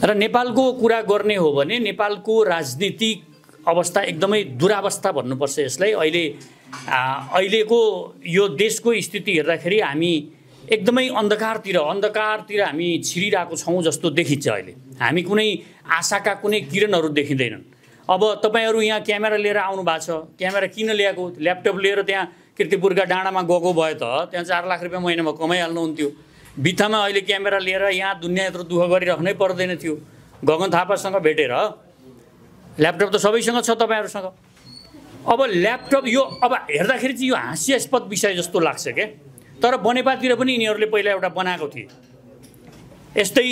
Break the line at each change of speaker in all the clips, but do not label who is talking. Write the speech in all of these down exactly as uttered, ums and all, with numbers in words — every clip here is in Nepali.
र नेपालको कुरा गर्ने हो भने नेपालको राजनीतिक अवस्था एकदमै दुरावस्था भन्नुपर्छ यसलाई। अहिले अहिलेको यो देशको स्थिति हेर्दाखेरि हामी एकदमै अन्धकारतिर अन्धकारतिर हामी छिरिरहेको छौँ जस्तो देखिन्छ। अहिले हामी कुनै आशाका कुनै किरणहरू देखिँदैनन्। अब तपाईँहरू यहाँ क्यामेरा लिएर आउनु भएको छ, क्यामेरा किन ल्याएको? ल्यापटप लिएर त्यहाँ किर्तिपुरका डाँडामा गएको भए त त्यहाँ चार लाख रुपियाँ महिनामा कमाइहाल्नुहुन्थ्यो। बित्थामा अहिले क्यामेरा लिएर यहाँ दुनियाँ यत्रो दुःख गरिराख्नै पर्दैन थियो। गगन थापासँग भेटेर ल्यापटप त सबैसँग छ तपाईँहरूसँग। अब ल्यापटप यो अब हेर्दाखेरि चाहिँ यो हास्यास्पद विषय जस्तो लाग्छ क्या। तर बनेपातिर पनि यिनीहरूले पहिला एउटा बनाएको थिए, यस्तै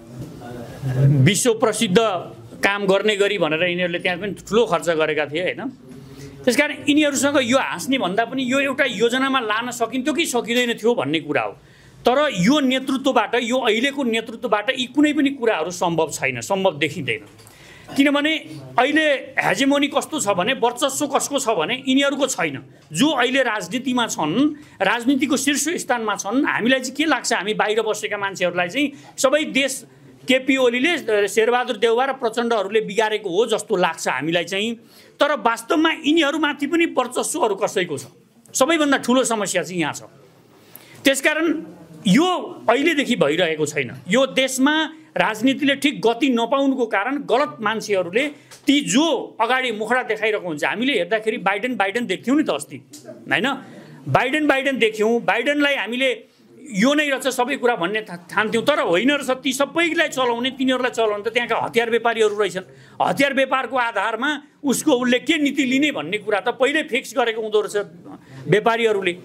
विश्व प्रसिद्ध काम गर्ने गरी भनेर यिनीहरूले त्यहाँ पनि ठुलो खर्च गरेका थिए होइन। त्यसकारण यिनीहरूसँग यो हाँस्ने भन्दा पनि यो एउटा योजनामा लान सकिन्थ्यो कि सकिँदैन थियो भन्ने कुरा हो। तर यो नेतृत्वबाट, यो अहिलेको नेतृत्वबाट यी कुनै पनि कुराहरू सम्भव छैन, सम्भव देखिँदैन। किनभने अहिले हेजेमोनी कस्तो छ भने, वर्चस्व कसको छ भने यिनीहरूको छैन। जो अहिले राजनीतिमा छन्, राजनीतिको शीर्ष स्थानमा छन्, हामीलाई चाहिँ के लाग्छ, हामी बाहिर बसेका मान्छेहरूलाई चाहिँ सबै देश केपी ओलीले, शेरबहादुर देउवा र प्रचण्डहरूले बिगारेको हो जस्तो लाग्छ हामीलाई चाहिँ। तर वास्तवमा यिनीहरूमाथि पनि वर्चस्वहरू कसैको छ। सबैभन्दा ठुलो समस्या चाहिँ यहाँ छ। त्यसकारण यो अहिलेदेखि भइरहेको छैन। यो देशमा राजनीतिले ठिक गति नपाउनुको कारण गलत मान्छेहरूले ती जो अगाडि मुखडा देखाइरहेको हुन्छ। हामीले हेर्दाखेरि बाइडेन बाइडेन देख्थ्यौँ नि त अस्ति होइन, बाइडेन बाइडेन देख्यौँ। बाइडेनलाई हामीले यो नै रहेछ सबै कुरा भन्ने ठान्थ्यौँ, तर होइन रहेछ। ती सबैलाई चलाउने, तिनीहरूलाई चलाउने त त्यहाँका हतियार व्यापारीहरू रहेछन्। हतियार व्यापारको आधारमा उसको उसले के नीति लिने भन्ने कुरा त पहिल्यै फिक्स गरेको हुँदो रहेछ व्यापारीहरूले।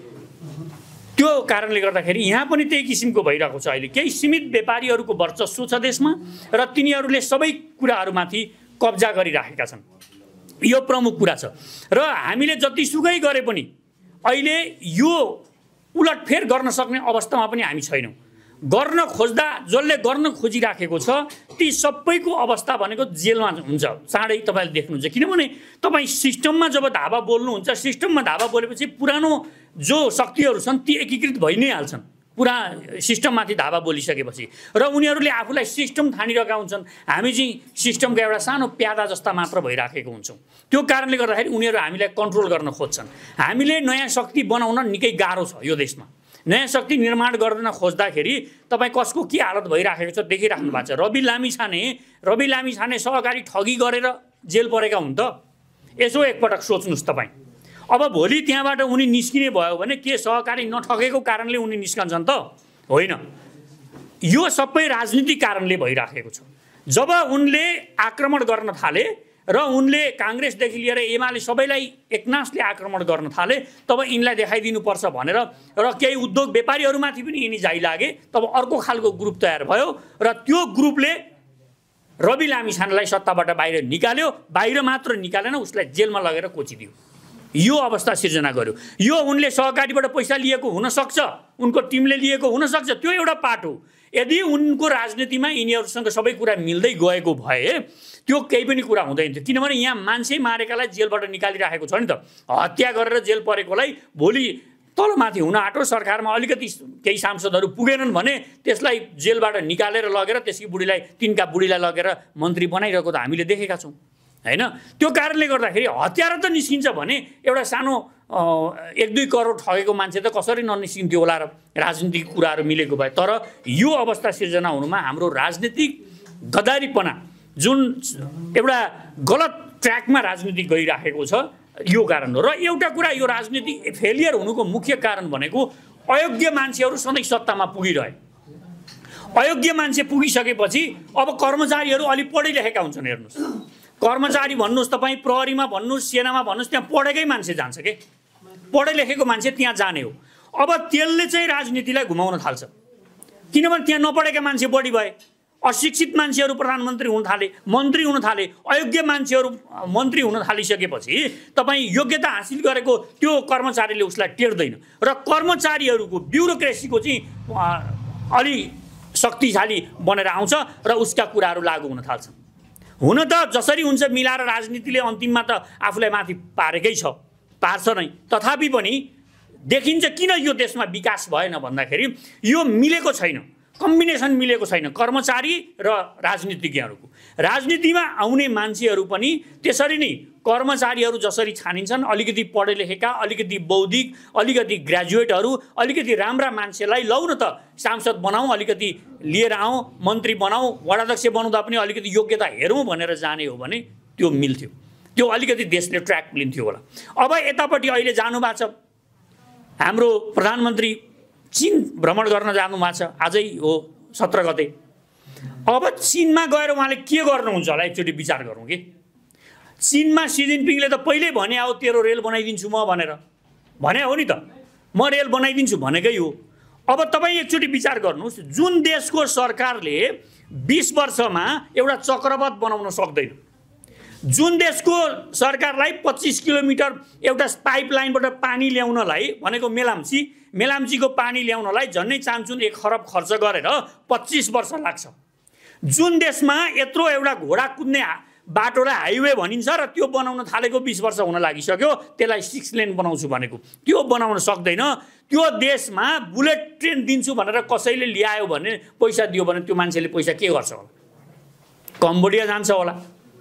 त्यो कारणले गर्दाखेरि यहाँ पनि त्यही किसिमको भइरहेको छ। अहिले केही सीमित व्यापारीहरूको वर्चस्व छ देशमा र तिनीहरूले सबै कुराहरूमाथि कब्जा गरिराखेका छन्। यो प्रमुख कुरा छ। र हामीले जतिसुकै गरे पनि अहिले यो उलटफेर गर्न सक्ने अवस्थामा पनि हामी छैनौँ। गर्न खोज्दा, जसले गर्न खोजिराखेको छ ती सबैको अवस्था भनेको जेलमा हुन्छ चाँडै तपाईँले देख्नुहुन्छ। किनभने तपाईँ सिस्टममा जब धावा बोल्नुहुन्छ, सिस्टममा धावा बोलेपछि पुरानो जो शक्तिहरू छन् ती एकीकृत भइ नै हाल्छन् पुरा सिस्टममाथि धावा बोलिसकेपछि। र उनीहरूले आफूलाई सिस्टम ठानिरहेका हुन्छन्। हामी चाहिँ सिस्टमको एउटा सानो प्यादा जस्ता मात्र भइराखेको हुन्छौँ। त्यो कारणले गर्दाखेरि उनीहरू हामीलाई कन्ट्रोल गर्न खोज्छन्। हामीले नयाँ शक्ति बनाउन निकै गाह्रो छ यो देशमा। नयाँ शक्ति निर्माण गर्न खोज्दाखेरि तपाईँ कसको के हालत भइराखेको छ देखिराख्नु भएको छ। रवि लामिछाने रवि लामिछाने सहकारी ठगी गरेर जेल परेका हुन् त? यसो एकपटक सोच्नुहोस् तपाईँ। अब भोलि त्यहाँबाट उनी निस्किने भयो भने के सहकारी नठगेको कारणले उनी निस्कन्छन् त? होइन। यो सबै राजनीतिक कारणले भइराखेको छ। जब उनले आक्रमण गर्न थाले र उनले काङ्ग्रेसदेखि लिएर एमाले सबैलाई एकनासले आक्रमण गर्न थाले, तब यिनलाई देखाइदिनुपर्छ भनेर र केही उद्योग व्यापारीहरूमाथि पनि यिनी जाइ लागे। तब अर्को खालको ग्रुप तयार भयो र त्यो ग्रुपले रवि लामिछानेलाई सत्ताबाट बाहिर निकाल्यो। बाहिर मात्र निकालेन, उसलाई जेलमा लगेर कोचिदियो। यो अवस्था सिर्जना गर्यो। यो उनले सहकारीबाट पैसा लिएको हुनसक्छ, उनको टिमले लिएको हुनसक्छ, त्यो एउटा पार्ट हो। यदि उनको राजनीतिमा यिनीहरूसँग सबै कुरा मिल्दै गएको भए त्यो केही पनि कुरा हुँदैन थियो। किनभने यहाँ मान्छे मारेकालाई जेलबाट निकालिराखेको छ नि त। हत्या गरेर जेल परेकोलाई भोलि तलमाथि हुन आँटो, सरकारमा अलिकति केही सांसदहरू पुगेनन् भने त्यसलाई जेलबाट निकालेर लगेर त्यसकी बुढीलाई, तिनका बुढीलाई लगेर मन्त्री बनाइरहेको त हामीले देखेका छौँ होइन। त्यो कारणले गर्दाखेरि हतियार त निस्किन्छ भने एउटा सानो एक दुई करोड ठगेको मान्छे त कसरी ननिस्किन्थ्यो होला र राजनीतिक कुराहरू मिलेको भए। तर यो अवस्था सिर्जना हुनुमा हाम्रो राजनीतिक गद्दारीपना, जुन एउटा गलत ट्र्याकमा राजनीति गइराखेको छ, यो कारण हो। र एउटा कुरा, यो राजनीति फेलियर हुनुको मुख्य कारण भनेको अयोग्य मान्छेहरू सधैँ सत्तामा पुगिरहे। अयोग्य मान्छे पुगिसकेपछि अब कर्मचारीहरू अलि पढे लेखेका हुन्छन्। हेर्नुहोस्, कर्मचारी भन्नुहोस्, तपाईँ प्रहरीमा भन्नुहोस्, सेनामा भन्नुहोस्, त्यहाँ पढेकै मान्छे जान्छ के, पढे लेखेको मान्छे त्यहाँ जाने हो। अब त्यसले चाहिँ राजनीतिलाई घुमाउन थाल्छ। किनभने त्यहाँ नपढेका मान्छे बढी भए, अशिक्षित मान्छेहरू प्रधानमन्त्री हुन थाले, मन्त्री हुन थाले, अयोग्य मान्छेहरू मन्त्री हुन थालिसकेपछि तपाईँ योग्यता हासिल गरेको त्यो कर्मचारीले उसलाई टेर्दैन र कर्मचारीहरूको ब्युरोक्रेसीको चाहिँ अलि शक्तिशाली बनेर आउँछ र उसका कुराहरू लागू हुन थाल्छन्। हुन त जसरी हुन्छ मिलाएर राजनीतिले अन्तिममा त आफूलाई माथि पारेकै छ, पार्छ नै। तथापि पनि देखिन्छ किन यो देशमा विकास भएन भन्दाखेरि यो मिलेको छैन। कम्बिनेसन मिलेको छैन कर्मचारी र राजनीतिज्ञहरूको। राजनीतिमा आउने मान्छेहरू पनि त्यसरी नै कर्मचारीहरू जसरी छानिन्छन्, अलिकति पढे लेखेका, अलिकति बौद्धिक, अलिकति ग्रेजुएटहरू, अलिकति राम्रा मान्छेलाई लौ न त सांसद बनाऊ, अलिकति लिएर आऊ, मन्त्री बनाऊ, वडाध्यक्ष बनाउँदा पनि अलिकति योग्यता हेरौँ भनेर जाने हो भने त्यो मिल्थ्यो, त्यो अलिकति देशले ट्र्याक लिन्थ्यो होला। अब यतापट्टि अहिले जानुभएको छ हाम्रो प्रधानमन्त्री, चीन भ्रमण गर्न जानुभएको छ, आजै हो सत्र गते। अब चीनमा गएर उहाँले के गर्नुहुन्छ होला एकचोटि विचार गरौँ कि। चीनमा सी जिनपिङले त पहिल्यै भने हो तेरो रेल बनाइदिन्छु म भनेर भने हो नि त, म रेल बनाइदिन्छु भनेकै हो। अब तपाईँ एकचोटि विचार गर्नुहोस्, जुन देशको सरकारले बीस वर्षमा एउटा चक्रवात बनाउन सक्दैन, जुन देशको सरकारलाई पच्चीस किलोमिटर एउटा पाइपलाइनबाट पानी ल्याउनलाई भनेको मेलाम्ची मेलाम्चीको पानी ल्याउनलाई झन्डै चान्चुन एक खरब खर्च गरेर पच्चीस वर्ष लाग्छ, जुन देशमा यत्रो एउटा घोडा कुद्ने बाटो र हाइवे भनिन्छ र त्यो बनाउन थालेको बीस वर्ष हुन लागिसक्यो, त्यसलाई सिक्स लेन बनाउँछु भनेको त्यो बनाउन सक्दैन, त्यो देशमा बुलेट ट्रेन दिन्छु भनेर कसैले ल्यायो भने पैसा दियो भने त्यो मान्छेले पैसा के गर्छ होला? कम्बोडिया जान्छ होला,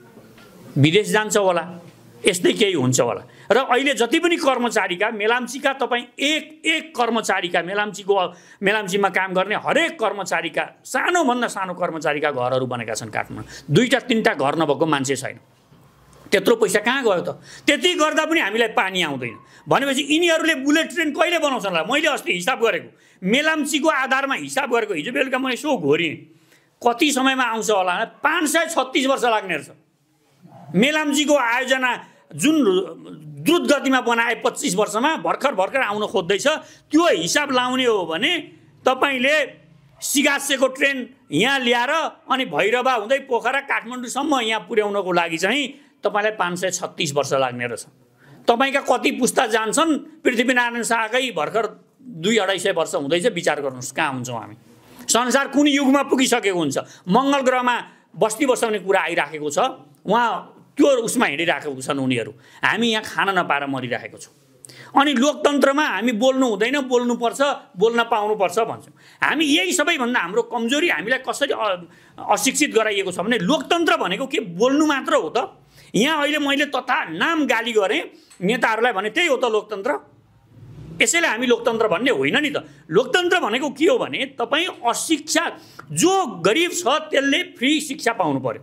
विदेश जान्छ होला, यस्तै केही हुन्छ होला। र अहिले जति पनि कर्मचारीका मेलाम्चीका तपाईँ एक एक कर्मचारीका मेलाम्चीको मेलाम्चीमा काम गर्ने हरेक कर्मचारीका सानोभन्दा सानो कर्मचारीका घरहरू बनेका छन् काठमाडौँ, दुईवटा तिनवटा घर नभएको मान्छे छैन। त्यत्रो पैसा कहाँ गयो त? त्यति गर्दा पनि हामीलाई पानी आउँदैन भनेपछि यिनीहरूले बुलेट ट्रेन कहिले बनाउँछन् होला? मैले अस्ति हिसाब गरेको, मेलाम्चीको आधारमा हिसाब गरेको, हिजो बेलुका मैले यसो घोरिएँ कति समयमा आउँछ होला, पाँच सय छत्तिस वर्ष लाग्ने रहेछ। मेलाम्चीको आयोजना जुन द्रुत गतिमा बनाए पच्चीस वर्षमा भर्खर भर्खर आउन खोज्दैछ, त्यो हिसाब लाउने हो भने तपाईँले सिगासेको ट्रेन यहाँ ल्याएर अनि भैरवा हुँदै पोखरा काठमाडौँसम्म यहाँ पुर्याउनको लागि चाहिँ तपाईँलाई पाँच सय छत्तिस वर्ष लाग्ने रहेछ। तपाईँका कति पुस्ता जान्छन्? पृथ्वीनारायण शाहकै भर्खर दुई अढाई सय वर्ष हुँदैछ, विचार गर्नुहोस् कहाँ हुन्छौँ हामी? संसार कुन युगमा पुगिसकेको हुन्छ? मङ्गल ग्रहमा बस्ती बसाउने कुरा आइराखेको छ, उहाँ त्यो उसमा हिँडिराखेको छन् उनीहरू, हामी यहाँ खान नपाएर मरिराखेको छौँ। अनि लोकतन्त्रमा हामी बोल्नु हुँदैन, बोल्नुपर्छ, बोल्न पाउनुपर्छ भन्छौँ। हामी यही सबैभन्दा हाम्रो कमजोरी, हामीलाई कसरी अशिक्षित गराइएको छ भने लोकतन्त्र भनेको के बोल्नु मात्र हो त? यहाँ अहिले मैले तथा नाम गाली गरेँ नेताहरूलाई भने त्यही हो त लोकतन्त्र? यसैले हामी लोकतन्त्र भन्ने होइन नि त। लोकतन्त्र भनेको के हो भने तपाईँ अशिक्षा, जो गरिब छ त्यसले फ्री शिक्षा पाउनु पर्यो,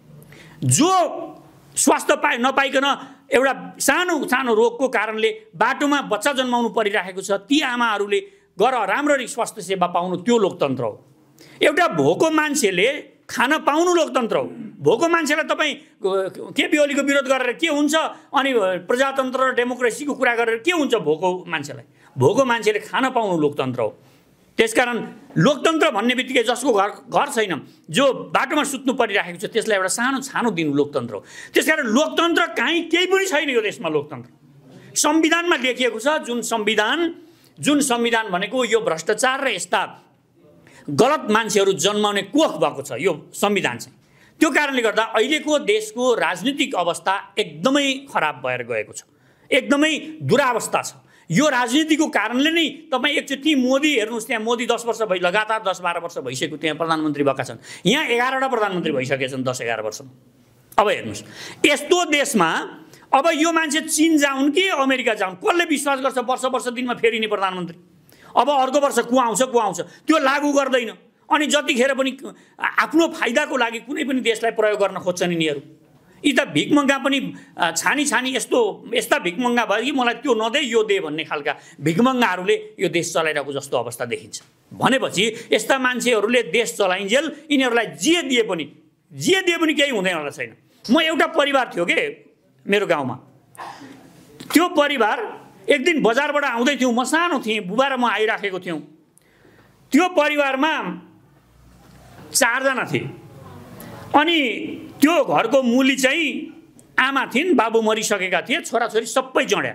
जो स्वास्थ्य पाए नपाइकन एउटा सानो सानो रोगको कारणले बाटोमा बच्चा जन्माउनु परिरहेको छ, ती आमाहरूले गर राम्ररी स्वास्थ्य सेवा पाउनु, त्यो लोकतन्त्र हो। एउटा भोको मान्छेले खान पाउनु लोकतन्त्र हो। भोको मान्छेलाई तपाईँ केपी ओलीको विरोध गरेर के हुन्छ, अनि प्रजातन्त्र र डेमोक्रेसीको कुरा गरेर के हुन्छ? भोको मान्छेलाई, भोको मान्छेले खान पाउनु लोकतन्त्र हो। त्यसकारण लोकतन्त्र भन्ने बित्तिकै जसको घर घर छैन, जो बाटोमा सुत्नु परिरहेको छ, त्यसलाई एउटा सानो सानो दिनु लोकतन्त्र हो। त्यसकारण लोकतन्त्र कहीँ केही पनि छैन यो देशमा। लोकतन्त्र संविधानमा लेखिएको छ, जुन संविधान जुन संविधान भनेको यो भ्रष्टाचार र यस्ता गलत मान्छेहरू जन्माउने कोख भएको छ यो संविधान चाहिँ। त्यो कारणले गर्दा अहिलेको देशको राजनीतिक अवस्था एकदमै खराब भएर गएको छ, एकदमै दुरावस्था छ। यो राजनीतिको कारणले नै तपाईँ एकचोटि मोदी हेर्नुहोस्, त्यहाँ मोदी दस वर्ष भइ लगातार दस बाह्र वर्ष भइसक्यो त्यहाँ प्रधानमन्त्री भएका छन्, यहाँ एघारवटा प्रधानमन्त्री भइसकेका छन् दस एघार वर्षमा। अब हेर्नुहोस्, यस्तो देशमा अब यो मान्छे चीन जाउन् कि अमेरिका जाउन्, कसले विश्वास गर्छ वर्ष वर्ष दिनमा फेरिने प्रधानमन्त्री? अब अर्को वर्ष को आउँछ को आउँछ त्यो लागू गर्दैन। अनि जतिखेर पनि आफ्नो फाइदाको लागि कुनै पनि देशलाई प्रयोग गर्न खोज्छन् यिनीहरू। यी त भिकमङ्गा पनि छानी छानी यस्तो यस्ता भिकमङ्गा भयो कि मलाई त्यो नदे यो दे भन्ने खालका भिकमङ्गाहरूले यो देश चलाइरहेको जस्तो अवस्था देखिन्छ। भनेपछि यस्ता मान्छेहरूले देश चलाइन्जेल यिनीहरूलाई जे दिए पनि जे दिए पनि केही हुँदैन होला छैन। म एउटा परिवार थियो के मेरो गाउँमा, त्यो परिवार एक दिन बजारबाट आउँदै थियौँ, म सानो थिएँ, बुबा र म आइराखेको थियौँ। त्यो परिवारमा चारजना थिए, अनि त्यो घरको मुली चाहिँ आमा थिइन्, बाबु मरिसकेका थिए, छोराछोरी सबै जड्या।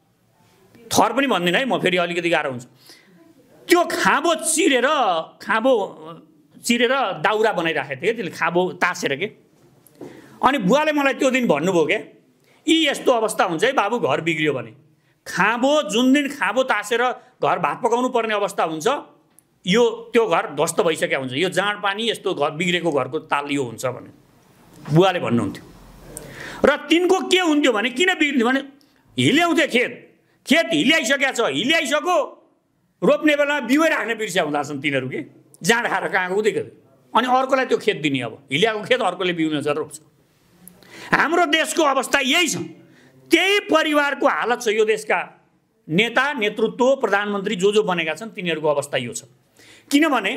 थर पनि भन्दिनँ है म, फेरि अलिकति गाह्रो हुन्छ। त्यो खाँबो चिरेर खाँबो चिरेर दाउरा बनाइराखेको थिएँ, त्यसले खाँबो तासेर के। अनि बुवाले मलाई त्यो दिन भन्नुभयो क्या, यी यस्तो अवस्था हुन्छ है बाबु घर बिग्रियो भने। खाँबो जुन दिन खाँबो तासेर घर भात पकाउनु पर्ने अवस्था हुन्छ, यो त्यो घर ध्वस्त भइसकेको हुन्छ, यो जाँड पानी यस्तो घर बिग्रेको घरको ताल यो हुन्छ भने बुवाले भन्नुहुन्थ्यो। र तिनको के हुन्थ्यो भने किन बिग्रिन्थ्यो भने हिल्याउँथे खेत खेत हिल्याइसकेको छ, हिल्याइसक्यो रोप्ने बेलामा बिउै राख्ने बिर्स्या हुँदा छन् तिनीहरू के जाँड खाएर कहाँ उदेको, अनि अर्कोलाई त्यो खेत दिने। अब हिल्याएको खेत अर्कोले बिउ नजर रोप्छ। हाम्रो देशको अवस्था यही छ, त्यही परिवारको हालत छ। यो देशका नेता नेतृत्व प्रधानमन्त्री जो जो बनेका छन् तिनीहरूको अवस्था यो छ। किनभने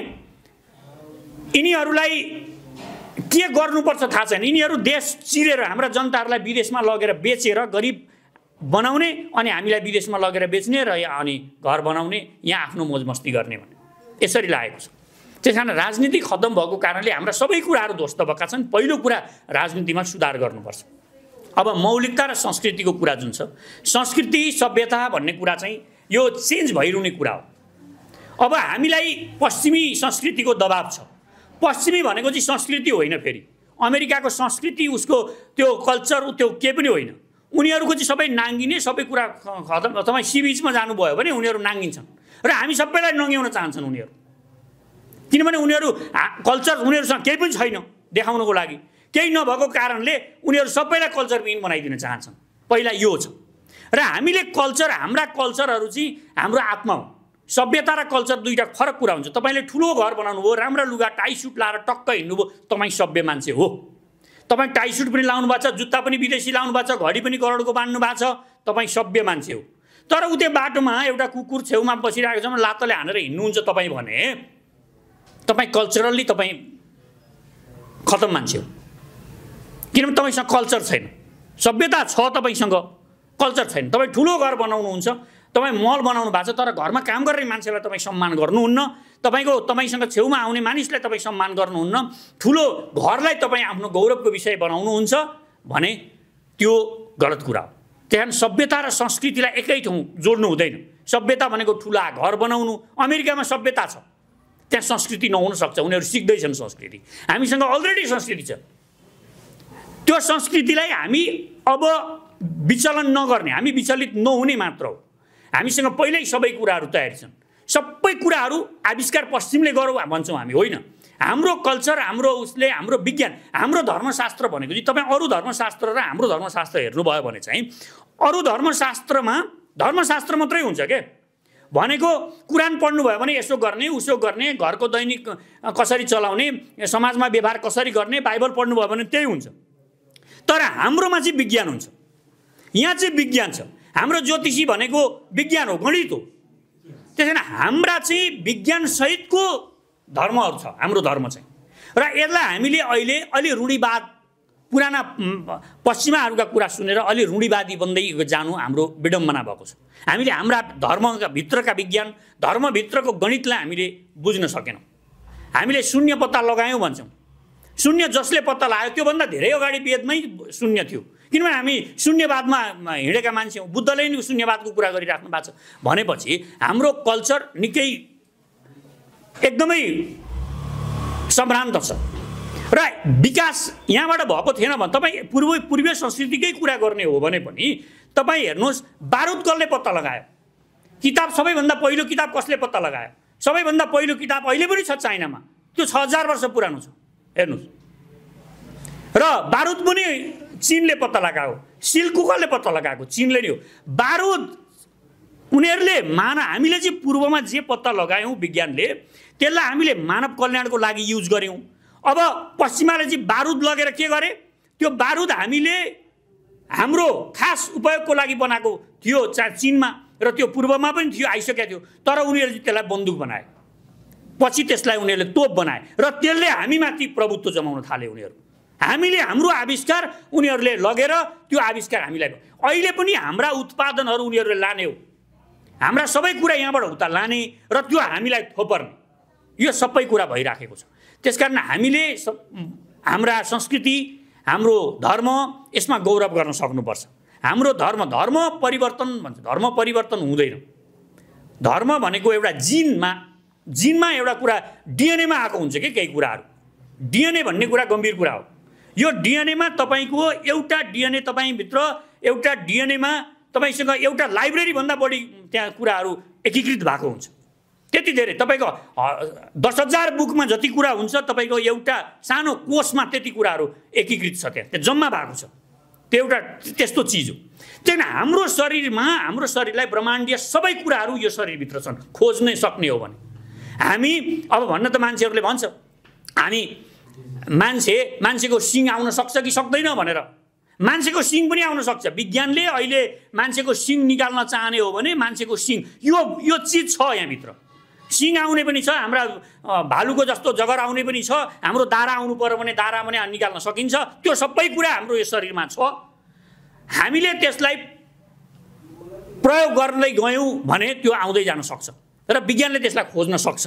यिनीहरूलाई के गर्नुपर्छ थाहा छैन। यिनीहरू देश चिरेर हाम्रा जनताहरूलाई विदेशमा लगेर बेचेर गरिब बनाउने अनि हामीलाई विदेशमा लगेर बेच्ने र अनि घर बनाउने, यहाँ आफ्नो मोज मस्ती गर्ने भने यसरी लागेको छ। त्यस कारण राजनीति खत्तम भएको कारणले हाम्रा सबै कुराहरू ध्वस्त भएका छन्। पहिलो कुरा राजनीतिमा सुधार गर्नुपर्छ। अब मौलिकता र संस्कृतिको कुरा जुन छ, संस्कृति सभ्यता भन्ने कुरा चाहिँ यो चेन्ज भइरहने कुरा हो। अब हामीलाई पश्चिमी संस्कृतिको दबाब छ। पश्चिमी भनेको चाहिँ संस्कृति होइन, फेरि अमेरिकाको संस्कृति उसको त्यो कल्चर त्यो केही पनि होइन। उनीहरूको चाहिँ सबै नाङ्गिने, सबै कुरा खतम। तपाईँ सी बिचमा जानुभयो भने उनीहरू नाङ्गिन्छन् र हामी सबैलाई नङ्ग्याउन चाहन्छन् उनीहरू, किनभने उनीहरू कल्चर उनीहरूसँग केही पनि छैन देखाउनको लागि। केही नभएको कारणले उनीहरू सबैलाई कल्चरविहीन बनाइदिन चाहन्छन्। पहिला यो छ। र हामीले कल्चर हाम्रा कल्चरहरू चाहिँ हाम्रो आत्मा हो। सभ्यता र कल्चर दुईवटा फरक कुरा हुन्छ। तपाईँले ठुलो घर बनाउनु भयो, राम्रो लुगा टाई सुट लाएर टक्क हिँड्नुभयो, तपाईँ सभ्य मान्छे हो। तपाईँ टाई सुट पनि लाउनु भएको छ, जुत्ता पनि विदेशी लाउनु भएको छ, घडी पनि करोडको बान्नु भएको छ, तपाईँ सभ्य मान्छे हो। तर उतै बाटोमा एउटा कुकुर छेउमा बसिरहेको छ, लातले हानेर हिँड्नुहुन्छ तपाईँ भने तपाईँ कल्चरल्ली तपाईँ खतम मान्छे हो। किनभने तपाईँसँग कल्चर छैन, सभ्यता छ तपाईँसँग, कल्चर छैन। तपाईँ ठुलो घर बनाउनुहुन्छ, तपाईँ मल बनाउनु भएको छ, तर घरमा काम गर्ने मान्छेलाई तपाईँ सम्मान गर्नुहुन्न। तपाईँको तपाईँसँग छेउमा आउने मानिसलाई तपाईँ सम्मान गर्नुहुन्न। ठुलो घरलाई तपाईँ आफ्नो गौरवको विषय बनाउनुहुन्छ भने त्यो गलत कुरा हो। त्यहाँ सभ्यता र संस्कृतिलाई एकै ठाउँ जोड्नु हुँदैन। सभ्यता भनेको ठुला घर बनाउनु। अमेरिकामा सभ्यता छ, त्यहाँ संस्कृति नहुन सक्छ। उनीहरू सिक्दैछन् संस्कृति। हामीसँग अलरेडी संस्कृति छ। त्यो संस्कृतिलाई हामी अब विचलन नगर्ने, हामी विचलित नहुने मात्र हो। हामीसँग पहिल्यै सबै कुराहरू तयारी छन्। सबै कुराहरू आविष्कार पश्चिमले गरौँ भन्छौँ हामी, होइन। हाम्रो कल्चर, हाम्रो उसले, हाम्रो विज्ञान, हाम्रो धर्मशास्त्र भनेको चाहिँ तपाईँ अरू धर्मशास्त्र र हाम्रो धर्मशास्त्र हेर्नुभयो भने चाहिँ अरू धर्मशास्त्रमा धर्मशास्त्र मात्रै हुन्छ के भनेको। कुरान पढ्नुभयो भने यसो गर्ने उसो गर्ने, घरको दैनिक कसरी चलाउने, समाजमा व्यवहार कसरी गर्ने, बाइबल पढ्नुभयो भने त्यही हुन्छ। तर हाम्रोमा चाहिँ विज्ञान हुन्छ। यहाँ चाहिँ विज्ञान छ। हाम्रो ज्योतिषी भनेको विज्ञान हो, गणित हो। त्यसैले हाम्रा चाहिँ विज्ञानसहितको धर्महरू छ हाम्रो धर्म चाहिँ। र यसलाई हामीले अहिले अलि रूढिवाद, पुराना पश्चिमाहरूका कुरा सुनेर अलि रूढिवादी बन्दै जानु हाम्रो विडम्बना भएको छ। हामीले हाम्रा धर्मका भित्रका विज्ञान, धर्मभित्रको गणितलाई हामीले बुझ्न सकेनौँ। हामीले शून्य पत्ता लगायौँ भन्छौँ। शून्य जसले पत्ता लगायो त्योभन्दा धेरै अगाडि वेदमै शून्य थियो। किनभने हामी शून्यवादमा हिँडेका मान्छे हौँ। बुद्धले नि शून्यवादको कुरा गरिराख्नु भएको छ भनेपछि हाम्रो कल्चर निकै एकदमै सम्भ्रान्त छ र विकास यहाँबाट भएको थिएन भने तपाईँ पूर्व पूर्वीय संस्कृतिकै कुरा गर्ने हो भने पनि तपाईँ हेर्नुहोस्, बारुद कसले पत्ता लगायो? किताब सबैभन्दा पहिलो किताब कसले पत्ता लगायो? सबैभन्दा पहिलो किताब अहिले पनि छ चाइनामा, त्यो छ हजार वर्ष पुरानो छ। हेर्नुहोस्, र बारुद पनि चीनले पत्ता लगायो। सिल्क कसले पत्ता लगाएको? चीनले नै हो। बारुद उनीहरूले मान हामीले चाहिँ पूर्वमा जे पत्ता लगायौँ विज्ञानले, त्यसलाई हामीले मानव कल्याणको लागि युज गऱ्यौँ। अब पश्चिमाले चाहिँ बारुद लगेर के गरे? त्यो बारुद हामीले हाम्रो खास उपयोगको लागि बनाएको थियो चीनमा, र त्यो पूर्वमा पनि थियो, आइसकेको थियो। तर उनीहरूले त्यसलाई बन्दुक बनाए, पछि त्यसलाई उनीहरूले तोप बनाए र त्यसले हामीमाथि प्रभुत्व जमाउन थाले। उनीहरू हामीले हाम्रो आविष्कार उनीहरूले लगेर त्यो आविष्कार हामीलाई, अहिले पनि हाम्रा उत्पादनहरू उनीहरूले लाने हो। हाम्रा सबै कुरा यहाँबाट उता लाने र त्यो हामीलाई थोपर्ने, यो सबै कुरा भइराखेको छ। त्यसकारण हामीले हाम्रा संस्कृति, हाम्रो धर्म यसमा गौरव गर्न सक्नुपर्छ। हाम्रो धर्म धर्म परिवर्तन भन्छ, धर्म परिवर्तन हुँदैन। धर्म भनेको एउटा जिनमा जिनमा एउटा कुरा डिएनएमा आएको हुन्छ कि केही कुराहरू। डिएनए भन्ने कुरा गम्भीर कुरा हो। यो डिएनएमा तपाईँको एउटा डिएनए तपाईँभित्र एउटा डिएनएमा तपाईँसँग एउटा लाइब्रेरीभन्दा बढी त्यहाँ कुराहरू एकीकृत भएको हुन्छ। त्यति धेरै तपाईँको दस हजार बुकमा जति कुरा हुन्छ तपाईँको एउटा सानो कोषमा त्यति कुराहरू एकीकृत छ, त्यहाँ त्यो जम्मा भएको छ। त्यो एउटा त्यस्तो चिज हो। त्यही हाम्रो शरीरमा हाम्रो शरीरलाई ब्रह्माण्डीय सबै कुराहरू यो शरीरभित्र छन्, खोज्नै सक्ने हो भने। हामी अब भन्न त मान्छेहरूले भन्छ हामी मान्छे मान्छेको सिङ आउन सक्छ कि सक्दैन भनेर। मान्छेको सिङ पनि आउन सक्छ। विज्ञानले अहिले मान्छेको सिङ निकाल्न चाहने हो भने मान्छेको सिङ यो यो चिज छ यहाँभित्र। सिङ आउने पनि छ, हाम्रा भालुको जस्तो जगर आउने पनि छ, हाम्रो दारा आउनु पर्यो भने दारा पनि निकाल्न सकिन्छ। त्यो सबै कुरा हाम्रो यो शरीरमा छ। हामीले त्यसलाई प्रयोग गर्दै गयौँ भने त्यो आउँदै जान सक्छ र विज्ञानले त्यसलाई खोज्न सक्छ।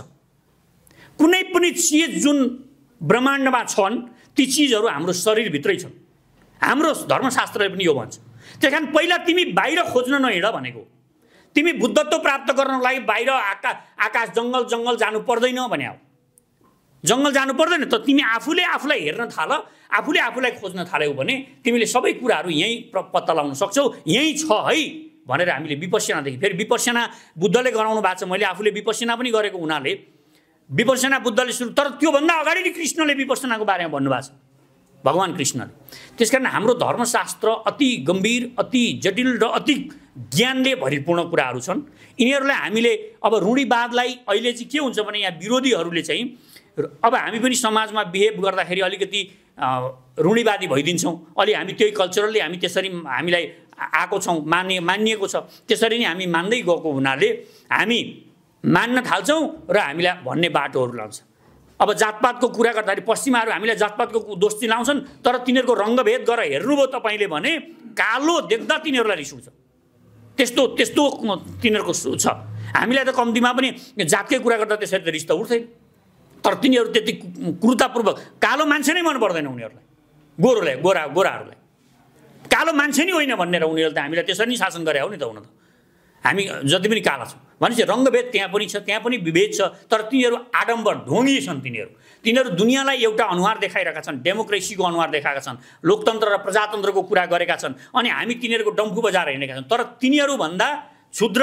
कुनै पनि चिज जुन ब्रह्माण्डमा छन् ती चिजहरू हाम्रो शरीरभित्रै छन्। हाम्रो धर्मशास्त्रले पनि यो भन्छ। त्यस कारण पहिला तिमी बाहिर खोज्न नहिँड भनेको। तिमी बुद्धत्व प्राप्त गर्नको लागि बाहिर आका आकाश जङ्गल जङ्गल जानु पर्दैन भने हो। जङ्गल जानु पर्दैन त तिमी आफूले आफूलाई हेर्न थाल, आफूले आफूलाई खोज्न थाल्यौ भने तिमीले सबै कुराहरू यहीँ पत्ता लगाउन सक्छौ। यहीँ छ है भनेर हामीले विपश्यनादेखि फेरि विपश्यना बुद्धले गराउनु भएको छ। मैले आफूले विपश्यना पनि गरेको हुनाले विपश्यना बुद्धले सुरु, तर त्योभन्दा अगाडि नै कृष्णले विपश्यनाको बारेमा भन्नुभएको छ, भगवान कृष्णले। त्यसकारण हाम्रो धर्मशास्त्र अति गम्भीर, अति जटिल र अति ज्ञानले भरिपूर्ण कुराहरू छन्। यिनीहरूलाई हामीले अब रूढिवादलाई अहिले चाहिँ के हुन्छ भने यहाँ विरोधीहरूले चाहिँ अब हामी पनि समाजमा बिहेभ गर्दाखेरि अलिकति रूढिवादी भइदिन्छौँ। अलि हामी त्यही कल्चरली हामी त्यसरी हामीलाई आएको छौँ, मान्ने मानिएको छ। त्यसरी नै हामी मान्दै गएको हुनाले हामी मान्न थाल्छौँ र हामीलाई भन्ने बाटोहरू लाउँछ। अब जातपातको कुरा गर्दाखेरि पश्चिमाहरू हामीलाई जातपातको दोष चाहिँ लाउँछन्, तर तिनीहरूको रङ्गभेद गरेर हेर्नुभयो तपाईँले भने कालो देख्दा तिनीहरूलाई रिस उठ्छ। त्यस्तो त्यस्तो तिनीहरूको छ। हामीलाई त कम्तीमा पनि जातकै कुरा गर्दा त्यसरी त रिस त उठ्दैन, तर तिनीहरू त्यति क्रूरतापूर्वक कालो मान्छे नै मन पर्दैन उनीहरूलाई, गोरोलाई गोरा गोराहरूलाई कालो मान्छे नै होइन भनेर उनीहरूले त हामीलाई त्यसरी नै शासन गरे हो नि त। हुन त हामी जति पनि काला छौँ भनेपछि रङ्गभेद त्यहाँ पनि छ, त्यहाँ पनि विभेद छ, तर तिनीहरू आडम्बर ढोङ्गी छन्। तिनीहरू तिनीहरू दुनियाँलाई एउटा अनुहार देखाइरहेका छन्, डेमोक्रेसीको अनुहार देखाएका छन्, लोकतन्त्र र प्रजातन्त्रको कुरा गरेका छन्, अनि हामी तिनीहरूको डम्फु बजाएर हिँडेका छन्। तर तिनीहरूभन्दा क्षुद्र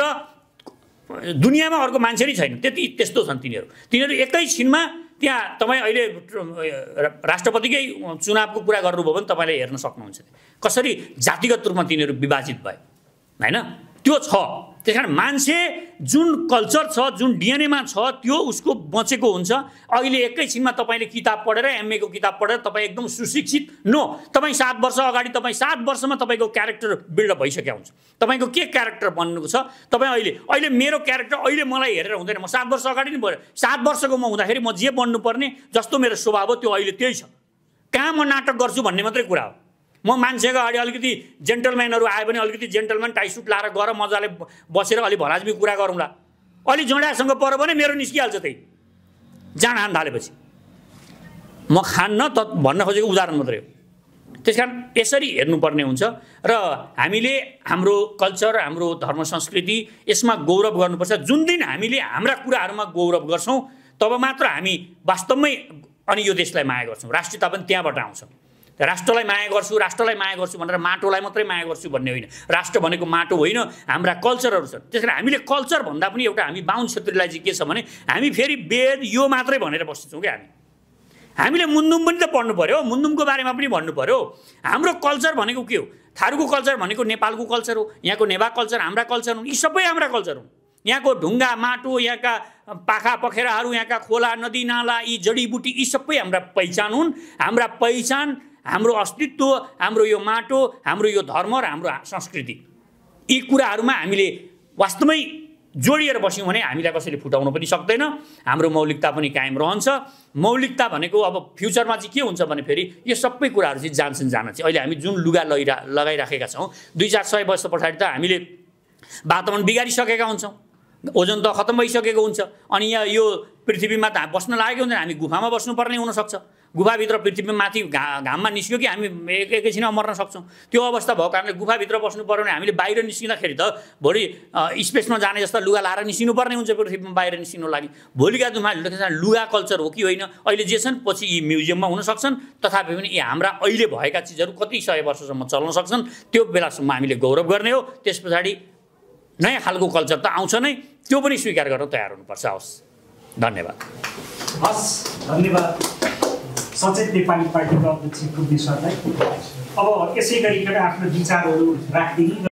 दुनियाँमा अर्को मान्छे नै छैन, त्यति त्यस्तो छन् तिनीहरू। तिनीहरू एकैछिनमा त्यहाँ तपाईँ अहिले राष्ट्रपतिकै चुनावको कुरा गर्नुभयो भने तपाईँले हेर्न सक्नुहुन्छ कसरी जातिगत रूपमा तिनीहरू विभाजित भए होइन। त्यो छ। त्यस कारण मान्छे जुन कल्चर छ, जुन डिएनएमा छ, त्यो उसको बचेको हुन्छ। अहिले एकैछिनमा तपाईँले किताब पढेर एमएको किताब पढेर तपाईँ एकदम सुशिक्षित नो, तपाईँ सात वर्ष अगाडि तपाईँ सात वर्षमा तपाईँको क्यारेक्टर बिल्डअप भइसकेको हुन्छ। तपाईँको के क्यारेक्टर बन्नुको छ तपाईँ अहिले अहिले मेरो क्यारेक्टर अहिले मलाई हेरेर हुँदैन। म सात वर्ष अगाडि नै भयो, सात वर्षको म हुँदाखेरि म जे बन्नुपर्ने जस्तो मेरो स्वभाव हो त्यो अहिले त्यही छ। कहाँ म नाटक गर्छु भन्ने मात्रै कुरा हो। म मान्छेको अगाडि अलिकति जेन्टलम्यानहरू आयो भने अलिकति जेन्टलम्यान टाइसुट लाएर गएर मजाले बसेर अलि भलाजमी कुरा गरौँला। अलि जोडासँग पऱ्यो भने मेरो निस्किहाल्छ त्यही जान खान थालेपछि। म खान्न त भन्न खोजेको उदाहरण मात्रै हो। त्यस कारण यसरी हेर्नुपर्ने हुन्छ र हामीले हाम्रो कल्चर, हाम्रो धर्म संस्कृति यसमा गौरव गर्नुपर्छ। जुन दिन हामीले हाम्रा कुराहरूमा गौरव गर्छौँ तब मात्र हामी वास्तवमै अनि यो देशलाई माया गर्छौँ। राष्ट्रियता पनि त्यहाँबाट आउँछ। राष्ट्रलाई माया गर्छु, राष्ट्रलाई माया गर्छु भनेर माटोलाई मात्रै माया गर्छु भन्ने होइन। राष्ट्र भनेको माटो होइन, हाम्रा कल्चरहरू छन्। त्यस कारण हामीले कल्चर भन्दा पनि एउटा हामी बाहुन क्षेत्रीलाई चाहिँ के छ भने हामी फेरि वेद यो मात्रै भनेर बस्छौँ क्या। हामी हामीले मुन्दुम पनि त पढ्नु पर्यो, मुन्दुमको बारेमा पनि भन्नु पर्यो। हाम्रो कल्चर भनेको के हो? थारूको कल्चर भनेको नेपालको कल्चर हो, यहाँको नेवा कल्चर हाम्रा कल्चर हुन्। यी सबै हाम्रा कल्चर हुन्। यहाँको ढुङ्गा माटो, यहाँका पाखा पखेराहरू, यहाँका खोला नदी नाला, यी जडीबुटी यी सबै हाम्रा पहिचान हुन्। हाम्रा पहिचान, हाम्रो अस्तित्व, हाम्रो यो माटो, हाम्रो यो धर्म र हाम्रो संस्कृति, यी कुराहरूमा हामीले वास्तवमै जोडिएर बस्यौँ भने हामीलाई कसैले फुटाउन पनि सक्दैन। हाम्रो मौलिकता पनि कायम रहन्छ। मौलिकता भनेको अब फ्युचरमा चाहिँ के हुन्छ भने फेरि यो सबै कुराहरू चाहिँ जान्छन् जान चाहिँ। अहिले हामी जुन लुगा लैरा लगाइराखेका छौँ दुई चार सय वर्ष पछाडि त हामीले वातावरण बिगारिसकेका हुन्छौँ, ओजन त खतम भइसकेको हुन्छ। अनि यहाँ यो पृथ्वीमा त बस्न लागेको हुन्छ, हामी गुफामा बस्नुपर्ने हुनसक्छ। गुफाभित्र पृथ्वीमा माथि घा घाममा निस्क्यो कि हामी एकैछिनमा मर्न सक्छौँ। त्यो अवस्था भएको कारणले गुफाभित्र बस्नु पऱ्यो भने हामीले बाहिर निस्किँदाखेरि त भोलि स्पेसमा जाने जस्ता लुगा लाएर निस्किनुपर्ने हुन्छ पृथ्वीमा बाहिर निस्किनु लागि। भोलिका दिनमा लुगा कल्चर हो कि होइन अहिले जे छन् पछि यी म्युजियममा हुन सक्छन्, तथापि पनि यी हाम्रा अहिले भएका चिजहरू कति सय वर्षसम्म चल्न सक्छन्। त्यो बेलासम्म हामीले गौरव गर्ने हो। त्यस पछाडि नयाँ खालको कल्चर त आउँछ नै, त्यो पनि स्वीकार गर्न तयार हुनुपर्छ। हवस्, धन्यवाद।
हस्, धन्यवाद सचेत नेपाली पार्टीको अध्यक्ष कुलदीप सरलाई। अब यसै गरिकन आफ्नो विचारहरू राख्दै